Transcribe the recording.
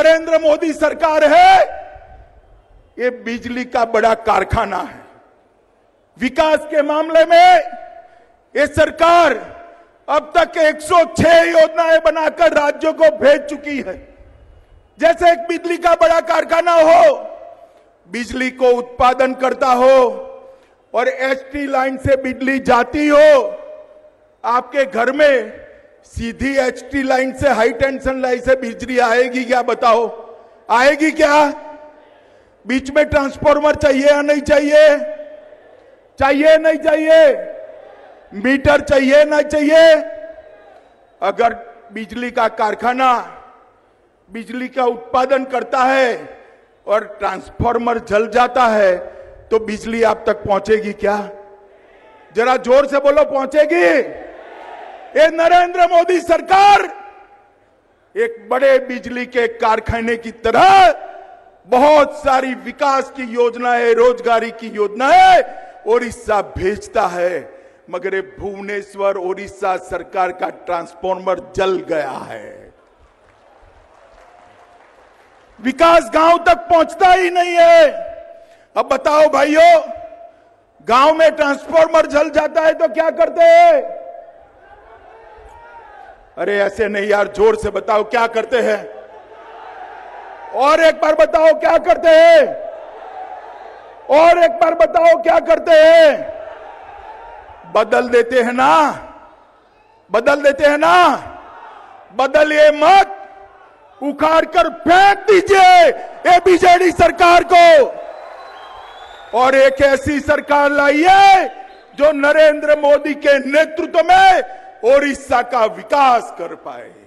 नरेंद्र मोदी सरकार है, ये बिजली का बड़ा कारखाना है। विकास के मामले में ये सरकार अब तक 106 योजनाएं बनाकर राज्यों को भेज चुकी है। जैसे एक बिजली का बड़ा कारखाना हो, बिजली को उत्पादन करता हो और एचटी लाइन से बिजली जाती हो, आपके घर में सीधी एचटी लाइन से, हाई टेंशन लाइन से बिजली आएगी क्या? बताओ, आएगी क्या? बीच में ट्रांसफार्मर चाहिए या नहीं चाहिए? चाहिए नहीं चाहिए? मीटर चाहिए ना चाहिए? अगर बिजली का कारखाना बिजली का उत्पादन करता है और ट्रांसफार्मर जल जाता है तो बिजली आप तक पहुंचेगी क्या? जरा जोर से बोलो, पहुंचेगी? ये नरेंद्र मोदी सरकार एक बड़े बिजली के कारखाने की तरह बहुत सारी विकास की योजनाएं, रोजगारी की योजनाएं ओडिशा भेजता है, मगर भुवनेश्वर ओडिशा सरकार का ट्रांसफार्मर जल गया है। विकास गांव तक पहुंचता ही नहीं है। अब बताओ भाइयों, गांव में ट्रांसफार्मर जल जाता है तो क्या करते हैं? अरे ऐसे नहीं यार, जोर से बताओ क्या करते हैं? और एक बार बताओ क्या करते हैं? और एक बार बताओ क्या करते हैं? बदल देते हैं ना? बदल देते हैं ना? बदलिए मत, उखाड़ कर फेंक दीजिए ये बीजेडी सरकार को और एक ऐसी सरकार लाइए जो नरेंद्र मोदी के नेतृत्व में ओडिशा का विकास कर पाए।